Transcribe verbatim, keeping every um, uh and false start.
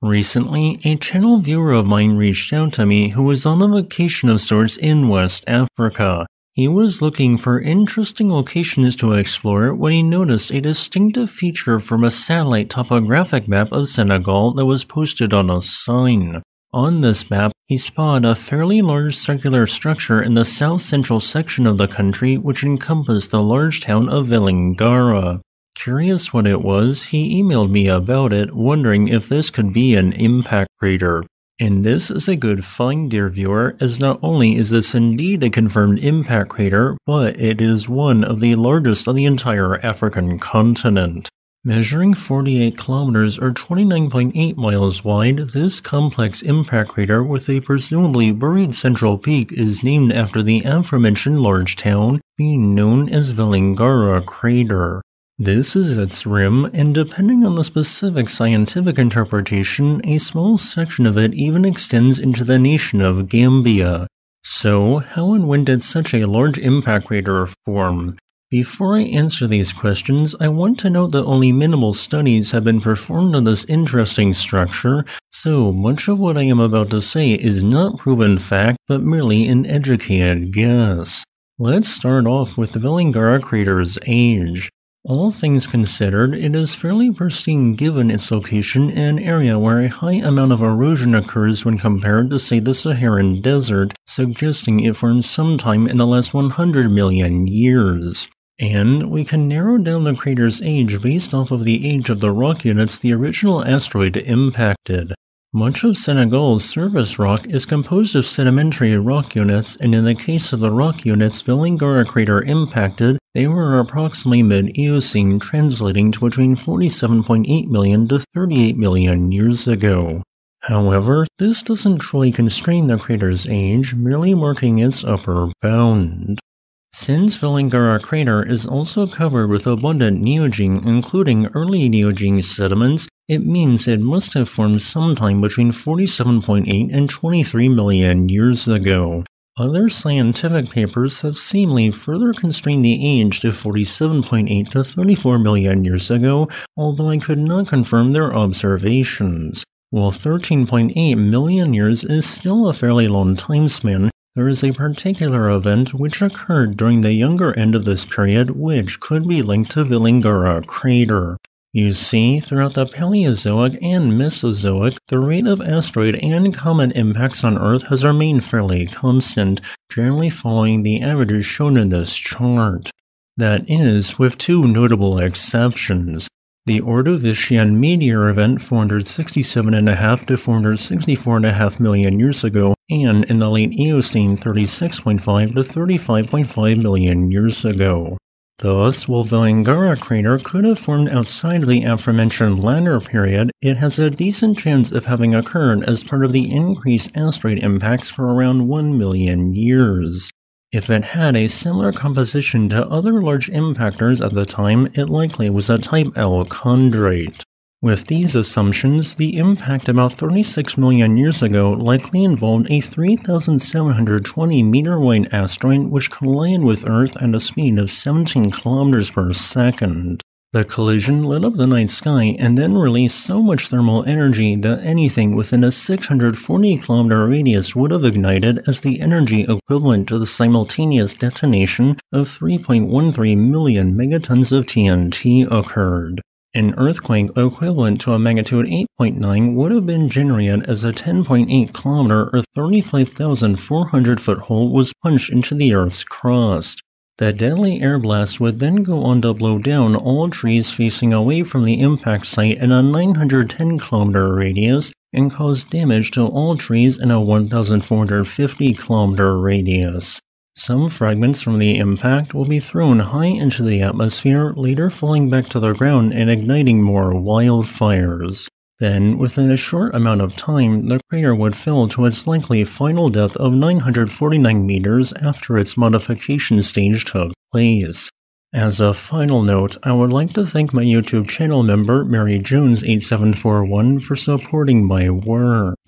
Recently, a channel viewer of mine reached out to me who was on a vacation of sorts in West Africa. He was looking for interesting locations to explore when he noticed a distinctive feature from a satellite topographic map of Senegal that was posted on a sign. On this map, he spotted a fairly large circular structure in the south-central section of the country which encompassed the large town of Velingara. Curious what it was, he emailed me about it, wondering if this could be an impact crater. And this is a good find, dear viewer, as not only is this indeed a confirmed impact crater, but it is one of the largest of the entire African continent. Measuring forty-eight kilometers or twenty-nine point eight miles wide, this complex impact crater with a presumably buried central peak is named after the aforementioned large town, being known as Velingara Crater. This is its rim, and depending on the specific scientific interpretation, a small section of it even extends into the nation of Gambia. So, how and when did such a large impact crater form? Before I answer these questions, I want to note that only minimal studies have been performed on this interesting structure, so much of what I am about to say is not proven fact, but merely an educated guess. Let's start off with the Velingara Crater's age. All things considered, it is fairly pristine given its location in an area where a high amount of erosion occurs when compared to, say, the Saharan Desert, suggesting it formed sometime in the last one hundred million years. And we can narrow down the crater's age based off of the age of the rock units the original asteroid impacted. Much of Senegal's surface rock is composed of sedimentary rock units, and in the case of the rock units Velingara Crater impacted, they were approximately mid-Eocene, translating to between forty-seven point eight million to thirty-eight million years ago. However, this doesn't truly constrain the crater's age, merely marking its upper bound. Since Velingara Crater is also covered with abundant neogene, including early neogene sediments, it means it must have formed sometime between forty-seven point eight and twenty-three million years ago. Other scientific papers have seemingly further constrained the age to forty-seven point eight to thirty-four million years ago, although I could not confirm their observations. While thirteen point eight million years is still a fairly long time span, there is a particular event which occurred during the younger end of this period which could be linked to Velingara Crater. You see, throughout the Paleozoic and Mesozoic, the rate of asteroid and comet impacts on Earth has remained fairly constant, generally following the averages shown in this chart. That is, with two notable exceptions. The Ordovician meteor event four hundred sixty-seven point five to four hundred sixty-four point five million years ago, and in the late Eocene thirty-six point five to thirty-five point five million years ago. Thus, while the Velingara Crater could have formed outside of the aforementioned latter period, it has a decent chance of having occurred as part of the increased asteroid impacts for around one million years. If it had a similar composition to other large impactors at the time, it likely was a type L chondrite. With these assumptions, the impact about thirty-six million years ago likely involved a three thousand seven hundred twenty meter wide asteroid which collided with Earth at a speed of seventeen kilometers per second. The collision lit up the night sky and then released so much thermal energy that anything within a six hundred forty kilometer radius would have ignited, as the energy equivalent to the simultaneous detonation of three point one three million megatons of T N T occurred. An earthquake equivalent to a magnitude eight point nine would have been generated as a ten point eight kilometer or thirty-five thousand four hundred foot hole was punched into the Earth's crust. The deadly airblast would then go on to blow down all trees facing away from the impact site in a nine hundred ten kilometer radius and cause damage to all trees in a one thousand four hundred fifty kilometer radius. Some fragments from the impact will be thrown high into the atmosphere, later falling back to the ground and igniting more wildfires. Then, within a short amount of time, the crater would fall to its likely final depth of nine hundred forty-nine meters after its modification stage took place. As a final note, I would like to thank my YouTube channel member Mary Jones eight seven four one for supporting my work.